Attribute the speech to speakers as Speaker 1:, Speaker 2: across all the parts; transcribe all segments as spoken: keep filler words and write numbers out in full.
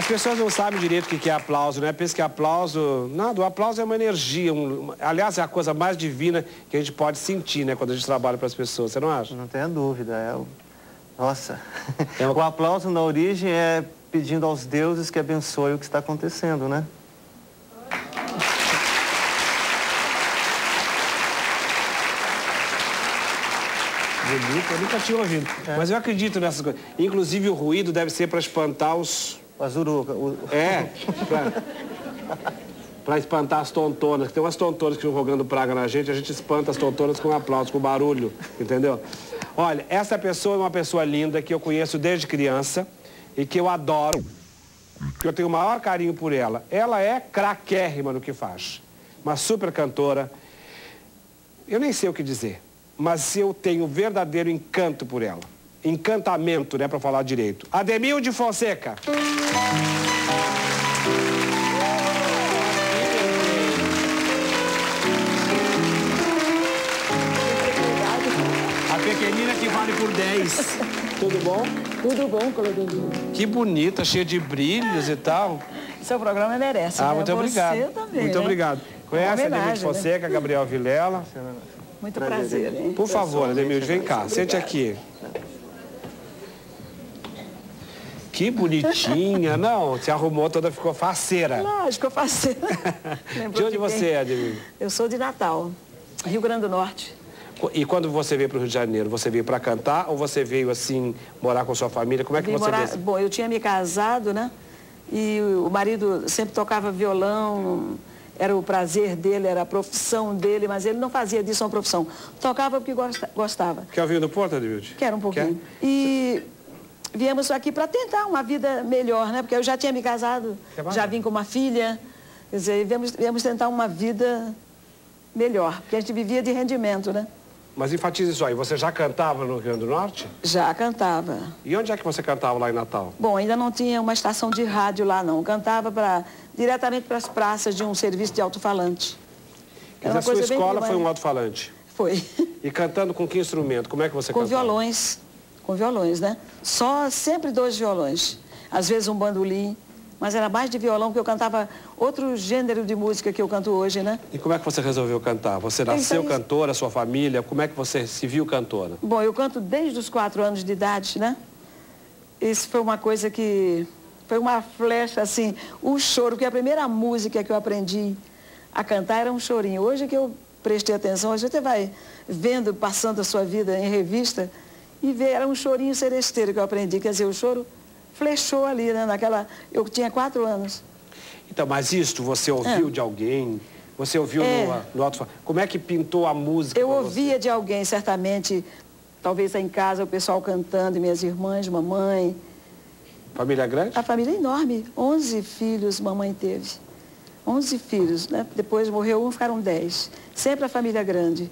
Speaker 1: As pessoas não sabem direito o que é aplauso, né? Pensam que aplauso... Nada, o aplauso é uma energia. Um... Aliás, é a coisa mais divina que a gente pode sentir, né? Quando a gente trabalha para as pessoas, você não acha?
Speaker 2: Não tenha dúvida, é o... Nossa, é o... o aplauso na origem é pedindo aos deuses que abençoem o que está acontecendo, né?
Speaker 1: Bonito, eu nunca tinha ouvido. É. Mas eu acredito nessas coisas. Inclusive, o ruído deve ser para espantar os...
Speaker 2: As urucas. O...
Speaker 1: É, para espantar as tontonas. Tem umas tontonas que estão rogando praga na gente, a gente espanta as tontonas com aplauso, com barulho, entendeu? Olha, essa pessoa é uma pessoa linda que eu conheço desde criança e que eu adoro, que eu tenho o maior carinho por ela. Ela é craquérrima no que faz. Uma super cantora. Eu nem sei o que dizer, mas eu tenho verdadeiro encanto por ela. Encantamento, né, para falar direito. Ademilde Fonseca. A pequenina que vale por dez. Tudo bom?
Speaker 3: Tudo bom, Clodomiro.
Speaker 1: Que bonita, cheia de brilhos e tal.
Speaker 3: Seu programa merece,
Speaker 1: Ah,
Speaker 3: né?
Speaker 1: muito
Speaker 3: Você
Speaker 1: obrigado.
Speaker 3: também,
Speaker 1: Muito
Speaker 3: né?
Speaker 1: obrigado. Conhece a Ademilde Fonseca, né? Gabriel Vilela?
Speaker 3: Muito prazer, hein?
Speaker 1: Por favor, Ademilde, vem cá, sente aqui. Que bonitinha. Não, se arrumou toda, ficou faceira.
Speaker 3: Lógico, faceira.
Speaker 1: De onde você é, Ademilde?
Speaker 3: Eu sou de Natal, Rio Grande do Norte.
Speaker 1: E quando você veio para o Rio de Janeiro, você veio para cantar ou você veio, assim, morar com sua família? Como é que
Speaker 3: Vim
Speaker 1: você
Speaker 3: morar...
Speaker 1: veio?
Speaker 3: Bom, eu tinha me casado, né? E o marido sempre tocava violão, era o prazer dele, era a profissão dele, mas ele não fazia disso uma profissão. Tocava porque gostava.
Speaker 1: Quer ouvir no Porto, Ademilde?
Speaker 3: Quero um pouquinho.
Speaker 1: Quer?
Speaker 3: E viemos aqui para tentar uma vida melhor, né? Porque eu já tinha me casado, já vim com uma filha. Quer dizer, viemos, viemos tentar uma vida melhor, porque a gente vivia de rendimento, né?
Speaker 1: Mas enfatize isso aí, você já cantava no Rio Grande do Norte?
Speaker 3: Já cantava.
Speaker 1: E onde é que você cantava lá em Natal?
Speaker 3: Bom, ainda não tinha uma estação de rádio lá, não. Cantava pra, diretamente para as praças de um serviço de alto-falante.
Speaker 1: Quer dizer, a sua escola foi um alto-falante?
Speaker 3: Foi.
Speaker 1: E cantando com que instrumento? Como é que você
Speaker 3: com
Speaker 1: cantava? Com
Speaker 3: violões. Com violões, né? Só, sempre dois violões. Às vezes um bandolim. Mas era mais de violão, porque eu cantava outro gênero de música que eu canto hoje, né?
Speaker 1: E como é que você resolveu cantar? Você nasceu
Speaker 3: aí...
Speaker 1: cantora, sua família? Como é que você se viu cantora?
Speaker 3: Bom, eu canto desde os quatro anos de idade, né? Isso foi uma coisa que... Foi uma flecha, assim, o choro, que a primeira música que eu aprendi a cantar era um chorinho. Hoje que eu prestei atenção, hoje você vai vendo, passando a sua vida em revista, e vê, era um chorinho seresteiro que eu aprendi. Quer dizer, o choro... flechou ali, né, naquela... Eu tinha quatro anos.
Speaker 1: Então, mas isto você ouviu é. de alguém? Você ouviu é. no, no alto... Como é que pintou a música?
Speaker 3: Eu ouvia você? de alguém, certamente, talvez em casa, o pessoal cantando, minhas irmãs, mamãe.
Speaker 1: Família grande?
Speaker 3: A família é enorme. Onze filhos mamãe teve. Onze filhos, né? Depois morreu um, ficaram dez. Sempre a família grande.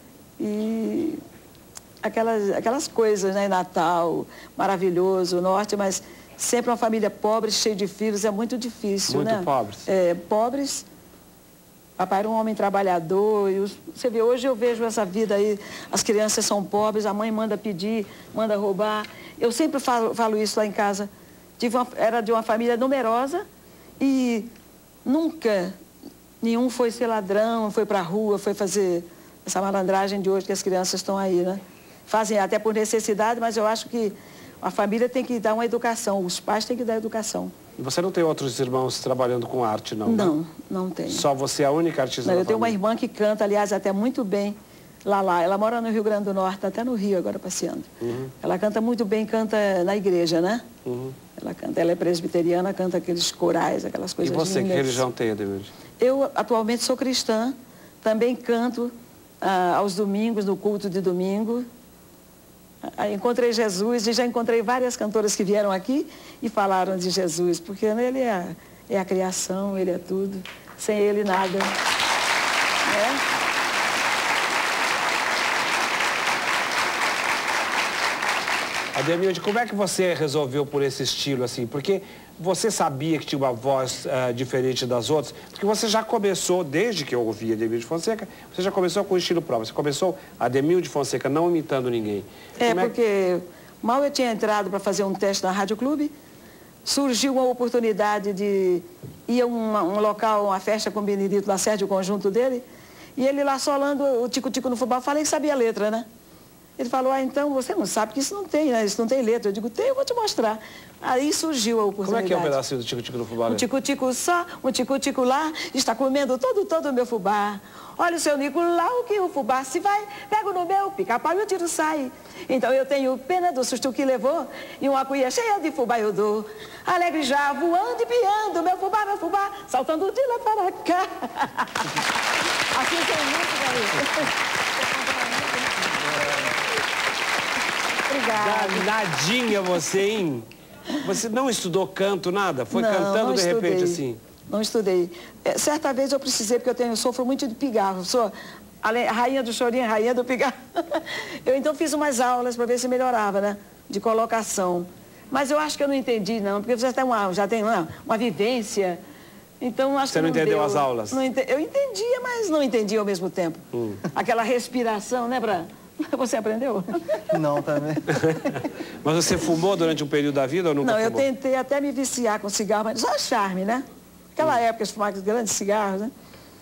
Speaker 3: E... Aquelas, aquelas coisas, né? Natal, maravilhoso, norte, mas sempre uma família pobre, cheia de filhos, é muito difícil,
Speaker 1: muito
Speaker 3: né?
Speaker 1: Muito pobres.
Speaker 3: É, pobres. Papai era um homem trabalhador. E os, você vê, hoje eu vejo essa vida aí, as crianças são pobres, a mãe manda pedir, manda roubar. Eu sempre falo, falo isso lá em casa. Tive uma, era de uma família numerosa e nunca nenhum foi ser ladrão, foi pra rua, foi fazer essa malandragem de hoje que as crianças estão aí, né? Fazem até por necessidade, mas eu acho que a família tem que dar uma educação, os pais têm que dar educação.
Speaker 1: E você não tem outros irmãos trabalhando com arte, não?
Speaker 3: Não,
Speaker 1: né?
Speaker 3: não tenho.
Speaker 1: Só você é a única artista
Speaker 3: não,
Speaker 1: da
Speaker 3: eu tenho
Speaker 1: família.
Speaker 3: uma irmã que canta, aliás, até muito bem lá lá. Ela mora no Rio Grande do Norte, tá até no Rio agora passeando. Uhum. Ela canta muito bem, canta na igreja, né? Uhum. Ela canta, ela é presbiteriana, canta aqueles corais, aquelas coisas lindas.
Speaker 1: E você, lindas. Que religião tem, Ademilde?
Speaker 3: Eu atualmente sou cristã, também canto ah, aos domingos, no culto de domingo. Encontrei Jesus e já encontrei várias cantoras que vieram aqui e falaram de Jesus, porque ele é a, é a criação, ele é tudo, sem ele nada. É?
Speaker 1: Ademilde, como é que você resolveu por esse estilo assim? Porque você sabia que tinha uma voz uh, diferente das outras? Porque você já começou, desde que eu ouvi Ademilde Fonseca, você já começou com o estilo próprio. Você começou Ademilde Fonseca, não imitando ninguém.
Speaker 3: É, como porque é que... mal eu tinha entrado para fazer um teste na Rádio Clube, surgiu uma oportunidade de ir a uma, um local, uma festa com o Benedito Lacerda, o conjunto dele, e ele lá solando o tico-tico no fubá. Eu falei que sabia a letra, né? Ele falou, ah, então você não sabe que isso não tem, né? Isso não tem letra. Eu digo, tem, eu vou te mostrar. Aí surgiu a oportunidade.
Speaker 1: Como é que é um pedacinho do tico-tico no fubá?
Speaker 3: Um tico-tico só, um tico-tico lá, está comendo todo, todo o meu fubá. Olha o seu Nicolau, que o fubá se vai, pego no meu pica-pau e o tiro sai. Então eu tenho pena do susto que levou e uma cuia cheia de fubá eu dou. Alegre já voando e piando, meu fubá, meu fubá, saltando de lá para cá. Assim tem muito, garoto. Obrigada.
Speaker 1: Danadinha você, hein? Você não estudou canto, nada? Foi
Speaker 3: não,
Speaker 1: cantando
Speaker 3: não
Speaker 1: de
Speaker 3: estudei.
Speaker 1: repente assim?
Speaker 3: Não estudei. É, certa vez eu precisei, porque eu tenho, eu sofro muito de pigarro. Sou a rainha do chorinho, a rainha do pigarro. Eu então fiz umas aulas para ver se melhorava, né? De colocação. Mas eu acho que eu não entendi, não, porque você tem uma, já tem uma, uma vivência. Então, acho
Speaker 1: você
Speaker 3: que
Speaker 1: não,
Speaker 3: não
Speaker 1: entendeu
Speaker 3: deu,
Speaker 1: as aulas?
Speaker 3: Não ente, eu entendia, mas não entendia ao mesmo tempo. Hum. Aquela respiração, né, pra... Você aprendeu?
Speaker 2: Não, também.
Speaker 1: Mas você fumou durante um período da vida ou nunca
Speaker 3: Não,
Speaker 1: fumou?
Speaker 3: eu tentei até me viciar com cigarro, mas só charme, né? Aquela hum. época, de fumar grandes cigarros, né?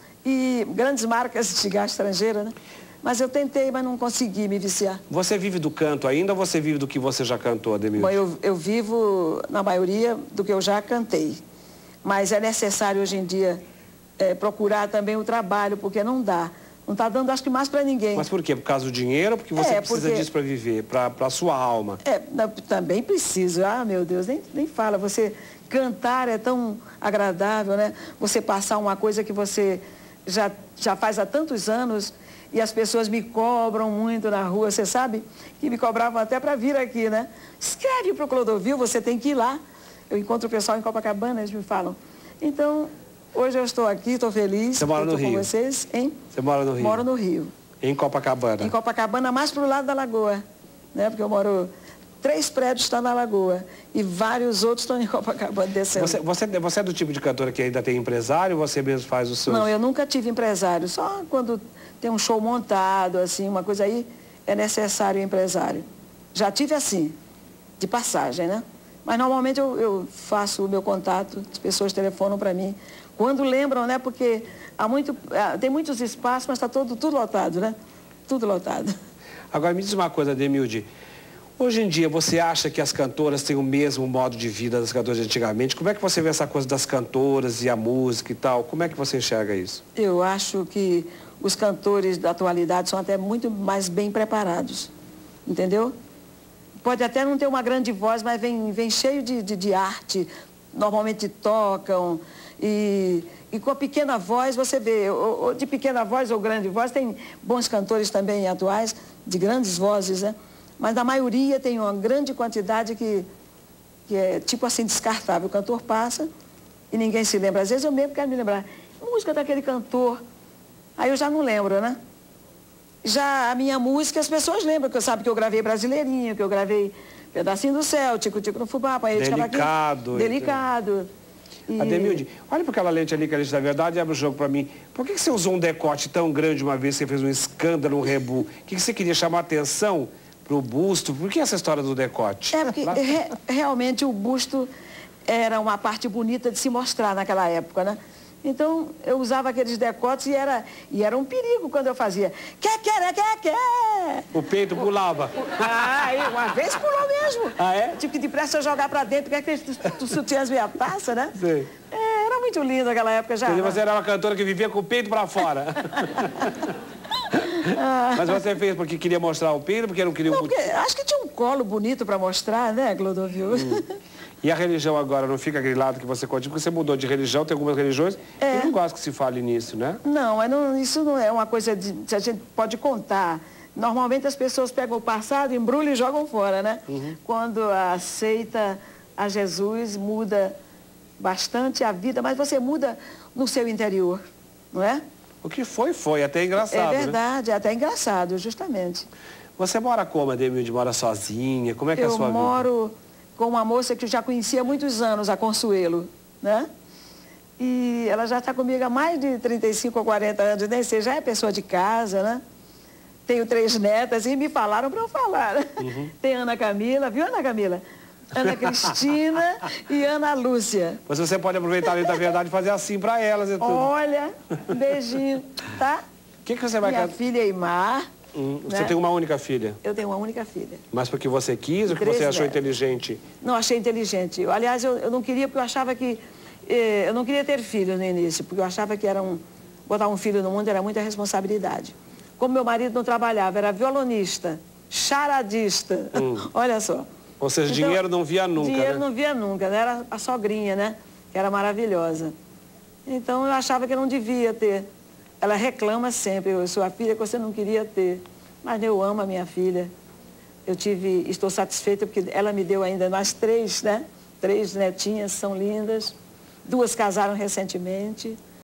Speaker 3: E grandes marcas de cigarro estrangeira, né? Mas eu tentei, mas não consegui me viciar.
Speaker 1: Você vive do canto ainda ou você vive do que você já cantou, Ademilde?
Speaker 3: Bom, eu, eu vivo, na maioria, do que eu já cantei. Mas é necessário, hoje em dia, é, procurar também o trabalho, porque não dá. Não está dando, acho que, mais para ninguém.
Speaker 1: Mas por quê? Por causa do dinheiro ou porque você
Speaker 3: é,
Speaker 1: precisa
Speaker 3: porque...
Speaker 1: disso para viver, para a sua alma?
Speaker 3: É, também preciso. Ah, meu Deus, nem, nem fala. Você cantar é tão agradável, né? Você passar uma coisa que você já, já faz há tantos anos e as pessoas me cobram muito na rua, você sabe? Que me cobravam até para vir aqui, né? Escreve para o Clodovil, você tem que ir lá. Eu encontro o pessoal em Copacabana, eles me falam. Então... Hoje eu estou aqui, estou feliz.
Speaker 1: Você mora no Rio?
Speaker 3: Com vocês, hein?
Speaker 1: Você mora no Rio?
Speaker 3: Moro no Rio.
Speaker 1: Em Copacabana?
Speaker 3: Em Copacabana, mais para o lado da lagoa, né? Porque eu moro... Três prédios estão na lagoa e vários outros estão em Copacabana descendo.
Speaker 1: Você, você, você é do tipo de cantora que ainda tem empresário ou você mesmo faz os seus...
Speaker 3: Não, eu nunca tive empresário. Só quando tem um show montado, assim, uma coisa aí, é necessário empresário. Já tive assim, de passagem, né? Mas normalmente eu, eu faço o meu contato, as pessoas telefonam para mim. Quando lembram, né? Porque há muito, tem muitos espaços, mas está tudo, tudo lotado, né? Tudo lotado.
Speaker 1: Agora, me diz uma coisa, Ademilde. Hoje em dia, você acha que as cantoras têm o mesmo modo de vida das cantoras de antigamente? Como é que você vê essa coisa das cantoras e a música e tal? Como é que você enxerga isso?
Speaker 3: Eu acho que os cantores da atualidade são até muito mais bem preparados, entendeu? Pode até não ter uma grande voz, mas vem, vem cheio de, de, de arte, normalmente tocam... E, e com a pequena voz, você vê, ou, ou de pequena voz ou grande voz, tem bons cantores também atuais, de grandes vozes, né? Mas na maioria tem uma grande quantidade que, que é tipo assim, descartável. O cantor passa e ninguém se lembra. Às vezes eu mesmo quero me lembrar, música daquele cantor, aí eu já não lembro, né? Já a minha música, as pessoas lembram, que eu sabe que eu gravei Brasileirinho, que eu gravei Pedacinho do Céu, Tico Tico no Fubá, Panheiro de Cavaquinho.
Speaker 1: Delicado.
Speaker 3: Delicado. E...
Speaker 1: Ademilde, olha para aquela lente ali que a gente, na verdade, abre o jogo para mim. Por que, que você usou um decote tão grande uma vez que você fez um escândalo, um rebu? O que, que você queria chamar a atenção para o busto? Por que essa história do decote?
Speaker 3: É, porque re, realmente o busto era uma parte bonita de se mostrar naquela época, né? Então, eu usava aqueles decotes e era, e era um perigo quando eu fazia. Quer, quer, quer, quer.
Speaker 1: O peito pulava.
Speaker 3: Ah, uma vez pulou mesmo.
Speaker 1: Ah, é?
Speaker 3: Tive que depressa eu jogar pra dentro, porque tu sutiãs meia passa, né?
Speaker 1: Sim.
Speaker 3: É, era muito lindo aquela época já.
Speaker 1: Porque você era uma cantora que vivia com o peito pra fora. Ah. Mas você fez porque queria mostrar o peito, porque não queria...
Speaker 3: Não,
Speaker 1: um...
Speaker 3: porque acho que tinha um colo bonito pra mostrar, né, Clodovil? Hum.
Speaker 1: E a religião agora não fica grilado que você conta, porque você mudou de religião, tem algumas religiões
Speaker 3: é.
Speaker 1: que não gostam que se fale nisso, né?
Speaker 3: Não, não, isso não é uma coisa de, que a gente pode contar. Normalmente as pessoas pegam o passado, embrulham e jogam fora, né? Uhum. Quando aceita a Jesus, muda bastante a vida, mas você muda no seu interior, não é?
Speaker 1: O que foi, foi. Até engraçado,
Speaker 3: É verdade,
Speaker 1: né?
Speaker 3: é até engraçado, justamente.
Speaker 1: Você mora como, Ademilde? Mora sozinha? Como é que
Speaker 3: eu
Speaker 1: é a sua vida?
Speaker 3: Eu moro com uma moça que eu já conhecia há muitos anos, a Consuelo, né? E ela já está comigo há mais de trinta e cinco ou quarenta anos, nem sei, já é pessoa de casa, né? Tenho três netas e me falaram para eu falar. Uhum. Tem Ana Camila, viu, Ana Camila? Ana Cristina e Ana Lúcia.
Speaker 1: Mas você pode aproveitar a lei da verdade e fazer assim para elas e tudo.
Speaker 3: Olha, um beijinho, tá?
Speaker 1: O que, que você vai...
Speaker 3: Minha filha Eimar.
Speaker 1: Hum,
Speaker 3: né?
Speaker 1: Você tem uma única filha?
Speaker 3: Eu tenho uma única filha.
Speaker 1: Mas porque você quis ou porque você achou inteligente?
Speaker 3: Não, achei inteligente. Eu, aliás, eu, eu não queria, porque eu achava que... Eh, eu não queria ter filho no início, porque eu achava que era um, botar um filho no mundo era muita responsabilidade. Como meu marido não trabalhava, era violonista, charadista, hum. olha só.
Speaker 1: Ou seja,
Speaker 3: então,
Speaker 1: dinheiro não via nunca,
Speaker 3: Dinheiro
Speaker 1: né?
Speaker 3: não via nunca, né? Era a sogrinha, né? Que era maravilhosa. Então, eu achava que eu não devia ter. Ela reclama sempre, eu sou a filha que você não queria ter. Mas eu amo a minha filha. Eu tive, estou satisfeita porque ela me deu ainda mais três, né? Três netinhas, são lindas. Duas casaram recentemente.